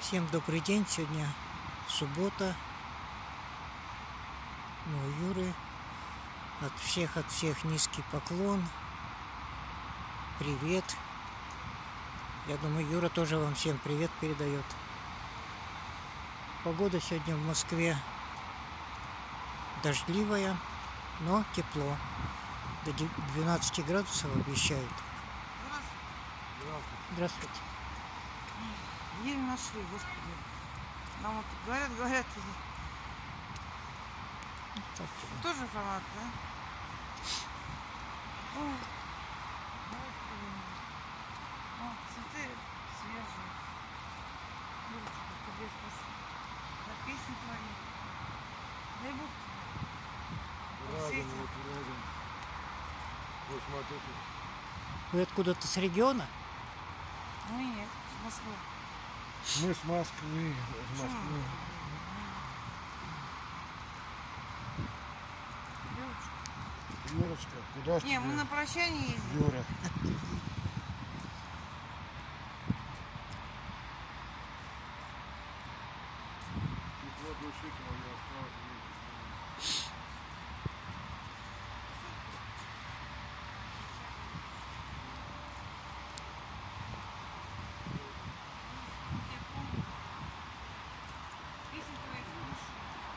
Всем добрый день, сегодня суббота, у Юры, от всех низкий поклон, привет. Я думаю, Юра тоже вам всем привет передает. Погода сегодня в Москве дождливая, но тепло, до 12 градусов обещают. Здравствуйте. Еле нашли, господи. Нам вот говорят. Тоже фанат, да? О, цветы свежие. Юрочка, тебе спасибо. За песни твои. Дай Бог тебе. Рядом. Вот смотрите. Вы откуда-то с региона? Мы нет, с Москвы. Мы с Москвы. Из Москвы. Юрочка, куда ж Не, мы тебе? на прощание ездим. Юра. Тепло души твоя осталось. Песни твои слушаю.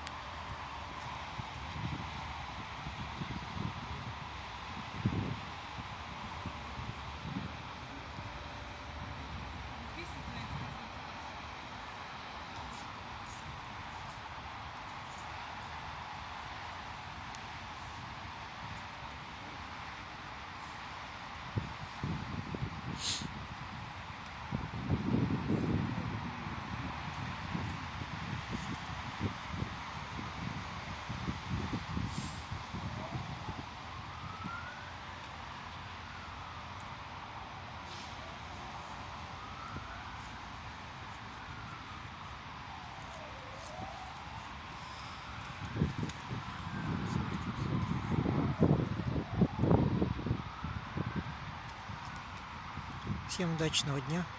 Песни твои слушаю. Всем удачного дня.